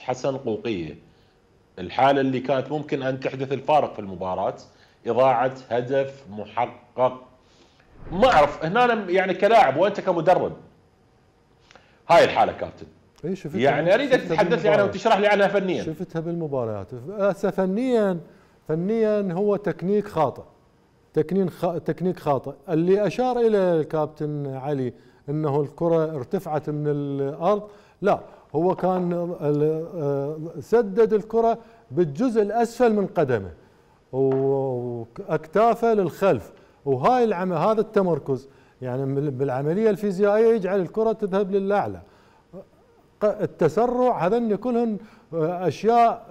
حسن قوقية، الحالة اللي كانت ممكن أن تحدث الفارق في المباراة، إضاعة هدف محقق. ما أعرف هنا أنا يعني كلاعب وأنت كمدرب، هاي الحالة كابتن، اي شفتها، يعني أريدك تتحدث لي عنها وتشرح لي عنها فنيا. شفتها بالمباريات. هسه فنيا هو تكنيك خاطئ، تكنيك خاطئ. اللي اشار الى الكابتن علي انه الكره ارتفعت من الارض، لا، هو كان سدد الكره بالجزء الاسفل من قدمه واكتافه للخلف، وهاي هذا التمركز يعني بالعمليه الفيزيائيه يجعل الكره تذهب للاعلى. التسرع هذن كلهن اشياء،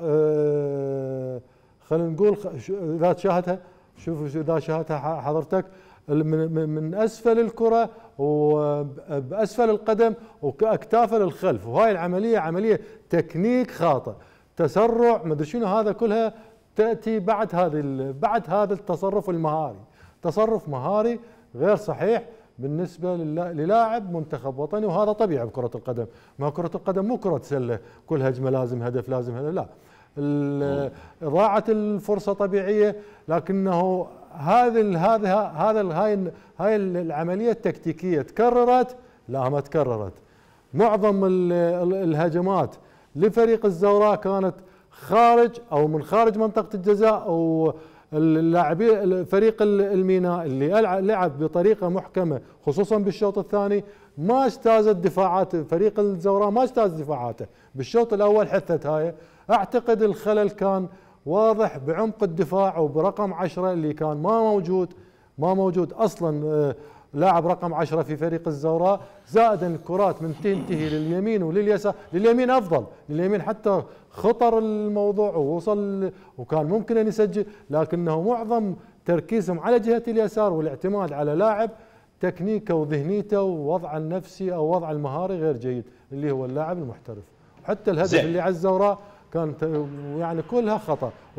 خلينا نقول اذا شاهدها، شوف اذا شاهدها حضرتك من اسفل الكره وباسفل القدم واكتافه للخلف، وهاي العمليه عمليه تكنيك خاطئ، تسرع ما ادري شنو، هذا كلها تاتي بعد هذا التصرف المهاري، تصرف مهاري غير صحيح بالنسبه للاعب منتخب وطني. وهذا طبيعي بكره القدم، ما كره القدم مو كره سله كل هجمه لازم هدف لازم هدف، لا، اضاعه الفرصه طبيعيه، لكنه هاي العمليه التكتيكيه تكررت؟ لا، ما تكررت. معظم الهجمات لفريق الزوراء كانت خارج او من خارج منطقه الجزاء، او اللاعبين فريق الميناء اللي لعب بطريقه محكمه خصوصا بالشوط الثاني ما اجتازت دفاعات فريق الزوراء، ما اجتاز دفاعاته بالشوط الاول، حثت هاي. اعتقد الخلل كان واضح بعمق الدفاع وبرقم 10 اللي كان ما موجود اصلا لاعب رقم 10 في فريق الزوراء، زائدا الكرات من تنتهي لليمين ولليسار، لليمين افضل، لليمين حتى خطر الموضوع ووصل وكان ممكن ان يسجل، لكنه معظم تركيزهم على جهه اليسار والاعتماد على لاعب تكنيكه وذهنيته ووضعه النفسي او وضعه المهاري غير جيد اللي هو اللاعب المحترف. حتى الهدف اللي على الزوراء كانت يعني كلها خطا.